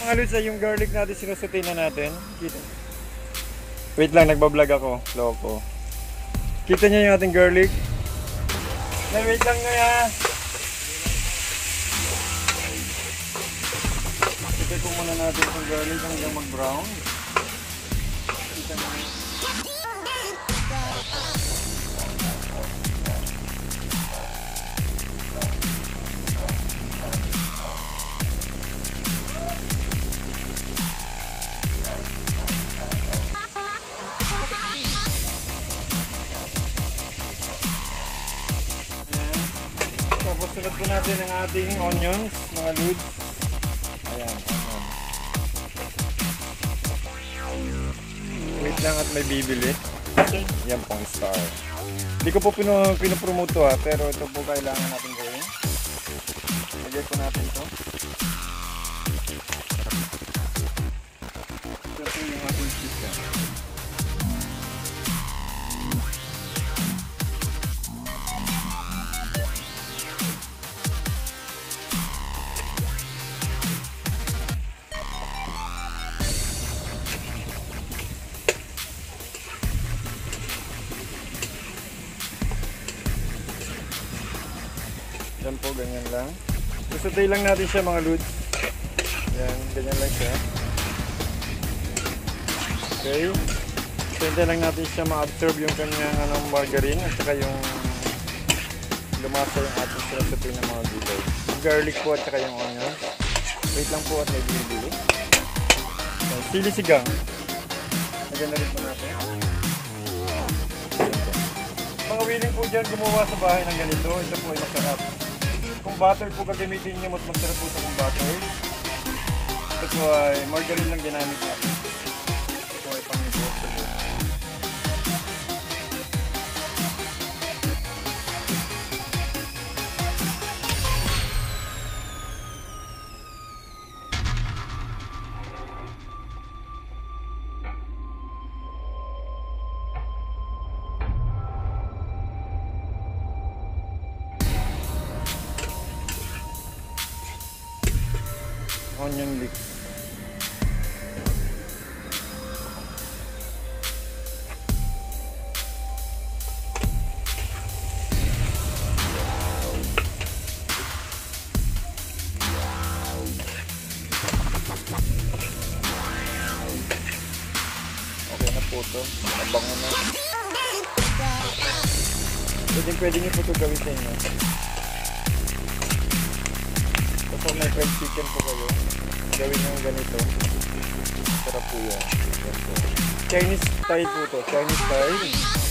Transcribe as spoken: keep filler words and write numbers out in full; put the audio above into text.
mga lods ay yung garlic natin sinusutin na natin. Kita. Wait lang, nagbablog ako. Loko. Kita niyo yung ating garlic? Na wait lang nga ya. Kita ko muna natin yung garlic hanggang mag-brown. Kita mo. Tapos sunod po natin ang ating onions, mga lods. Ayan, onion. Wait lang at may bibili. Yan pong star. Hindi ko po pino, pinopromote to ha, pero ito po kailangan natin gawin. Lagay po natin ito. Ito po yung ating chicken. Yan po, ganyan lang. Susutay lang natin siya mga lods. Yan, ganyan lang siya. Okay. Susutay lang natin siya ma-absorb yung kanyang anong margarine at saka yung lumasa yung ating sinusutay ng mga gulay. Yung garlic po at saka yung onion. Wait lang po at may binibili. Yan, sili sigang. Lagyan na rin po natin. Mga willing po dyan gumawa sa bahay ng ganito. Ito po ay masarap. Kung butter po gagamitin nyo, mas masarap po sa kung butter. Ito po ay margarine lang ginamit natin. Ito po ay pang-ibot sa buhay. Onion leeks. Okay na po ito. Nabango na. Pwede, pwede nyo po ito gawin sa inyo. Kapag may fried chicken po kayo, gawin nyo ganito. Sarap po yan. Chinese style po ito. Chinese style.